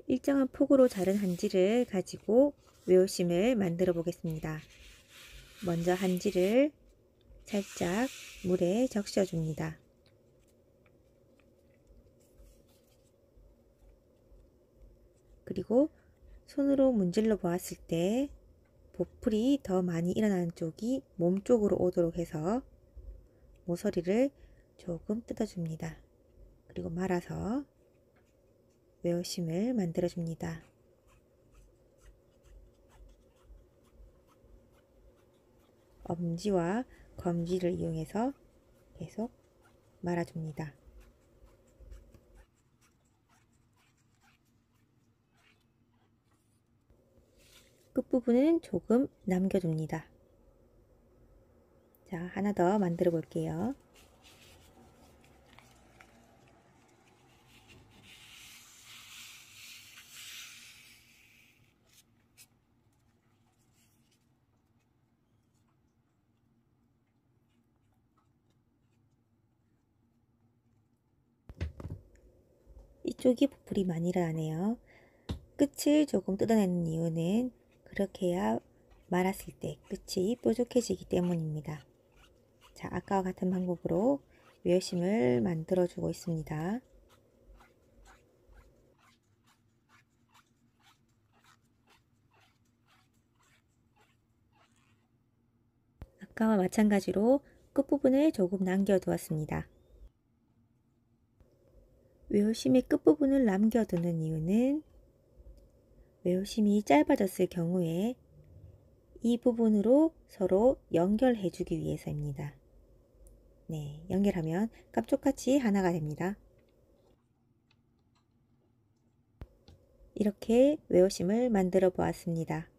일정한 폭으로 자른 한지를 가지고 외호심을 만들어 보겠습니다. 먼저 한지를 살짝 물에 적셔 줍니다. 그리고 손으로 문질러 보았을 때 보풀이 더 많이 일어나는 쪽이 몸 쪽으로 오도록 해서 모서리를 조금 뜯어줍니다. 그리고 말아서 외호심을 만들어줍니다. 엄지와 검지를 이용해서 계속 말아줍니다. 끝부분은 조금 남겨줍니다. 자, 하나 더 만들어 볼게요. 이쪽이 보풀이 많이 일어나네요. 끝을 조금 뜯어내는 이유는 그렇게 해야 말았을 때 끝이 뾰족해지기 때문입니다. 자, 아까와 같은 방법으로 외심을 만들어 주고 있습니다. 아까와 마찬가지로 끝부분을 조금 남겨 두었습니다. 외호심의 끝부분을 남겨두는 이유는 외호심이 짧아졌을 경우에 이 부분으로 서로 연결해 주기 위해서입니다. 네, 연결하면 깜짝같이 하나가 됩니다. 이렇게 외호심을 만들어 보았습니다.